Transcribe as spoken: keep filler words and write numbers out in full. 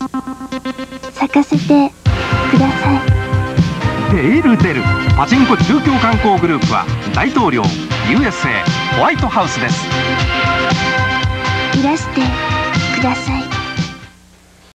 咲かせてください。 テールテルパチンコ中京観光グループは大統領 ユーエスエー ホワイトハウスです。 いらしてください。